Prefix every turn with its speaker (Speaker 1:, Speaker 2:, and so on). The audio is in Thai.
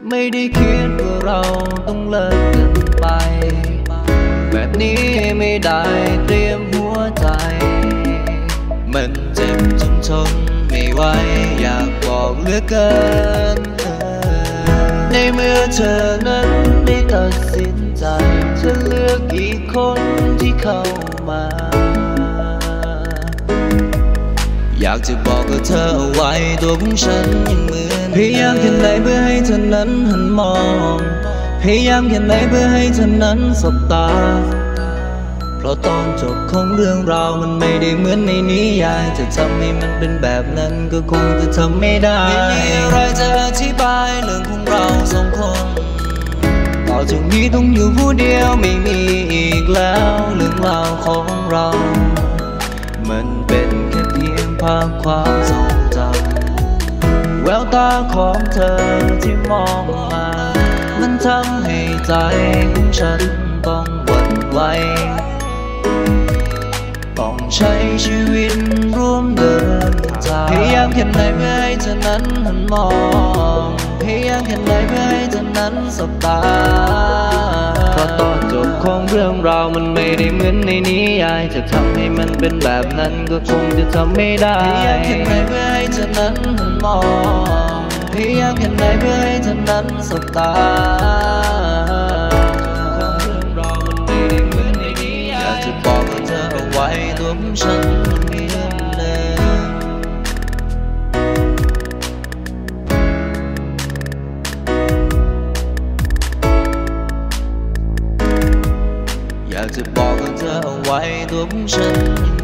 Speaker 1: ไม่ได้คิดว่าเราต้องเลิกกันไปแบบนี้ไม่ได้เตรียมหัวใจมันเจ็บจนทนไม่ไหวอยากบอกเหลือเกินในเมื่อเธอนั้นได้ตัดสินใจจะเลือกอีกคนที่เข้ามาอยากจะบอกกับเธอเอาไว้ตัวของฉันยังเหมือนพยายามแค่ไหนเพื่อให้เธอนั้นหันมองพยายามแค่ไหนเพื่อให้เธอนั้นสบตาเพราะตอนจบของเรื่องราวมันไม่ได้เหมือนในนิยายจะทำให้มันเป็นแบบนั้นก็คงจะทำไม่ได้ไม่มีอะไรจะอธิบายเรื่องของเราสองคนต่อจากนี้ต้องอยู่ผู้เดียวไม่มีอีกแล้วเรื่องราวของเรามันเป็นแค่เพียงภาพความทรงจำแววตาของเธอที่มองมามันทำให้ใจของฉันต้องหวั่นไหวต้องใช้ชีวิตร่วมเดินทางพยายามแค่ไหนเพื่อให้เธอนั้นหันมองพยายามแค่ไหนเพื่อให้เธอนั้นสบตาเพราะตอนจบของเรื่องราวมันไม่ได้เหมือนในนิยายจะทำให้มันเป็นแบบนั้นก็คงจะทำไม่ได้พยายามแค่ไหนเพื่อให้เธอนั้นหันมองพยายามแค่ไหนเพื่อให้เธอนั้นสบตาจะบอกกับเธอเอาไว้ตัวของฉันมันเหมือนเดิมอยากจะบอกกับเธอเอาไว้ตัวของฉัน